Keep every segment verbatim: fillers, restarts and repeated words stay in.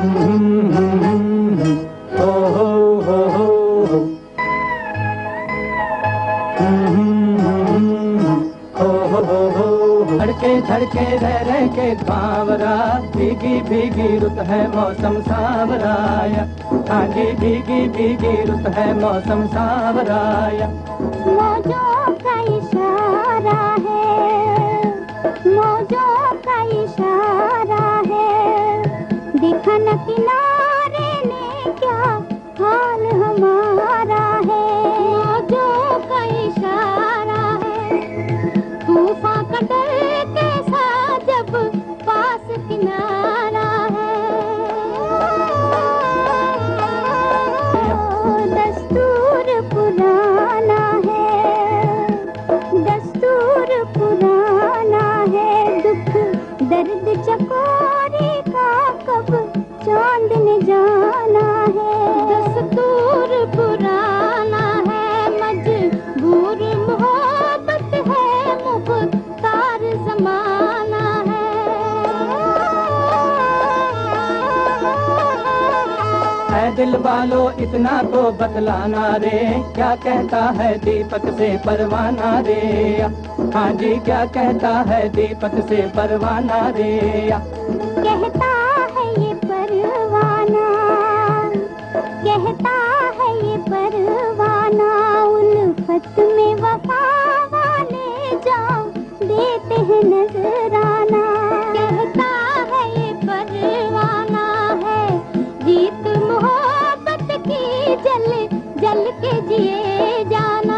हो हो हो हो धड़के धड़के रह रह के बावरा, भीगी भीगी रुत है मौसम सावराया। हाँ जी भीगी भीगी रुत है मौसम सावराया। मौजों का इशारा है, मौजों का इशारा है, देखा न किनारे ने क्या हाल हमारा है। मौजों का इशारा है, तूफान का डर कैसा जब पास किनारा है। दस्तूर पुराना है, दस्तूर पुराना है, दुख दर्द चकोरी का कब चांद ने जाना है। दस्तूर पुराना है, मजबूर मोहब्बत है, मुख्तार ज़माना है। है दिल वालों इतना तो बतलाना रे, क्या कहता है दीपक से परवाना रे। हाँ जी क्या कहता है दीपक से परवाना रे। कहता है ये परवाना, कहता है ये परवाना, उल्फत में वफा वाले जान देते हैं नजराना। कहता है ये परवाना है, जीत मोहब्बत की जल जल के जिए जाना।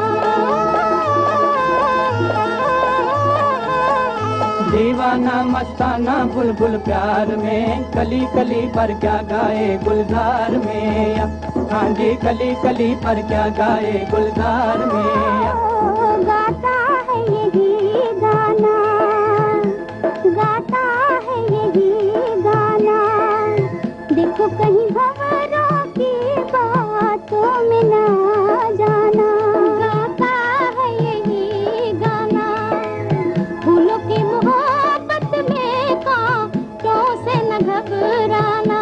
दीवाना मस्ताना बुलबुल प्यार में, कली कली पर क्या गाए गुलजार में। हाँ जी कली कली पर क्या गाए गुलजार में। गाता है यही गाना, गाता है यही गाना, देखो कहीं भंवरों की बातों में ना जाना। गाता है यही गाना, फूलों की मोहब्बत में कांटों से न घबराना।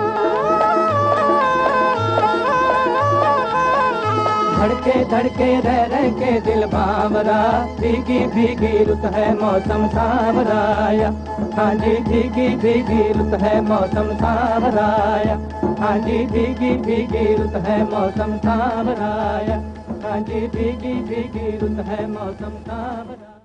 धड़के धड़के रह रह के दिल बावरा, भीगी भीगी रुत है मौसम सावराया। हाँ जी भीगी भीगी रुत है मौसम सावराया। हाँ जी भीगी भीगी रुत है मौसम सावराया। हाँ जी भीगी भीगी रुत है मौसम सावराया।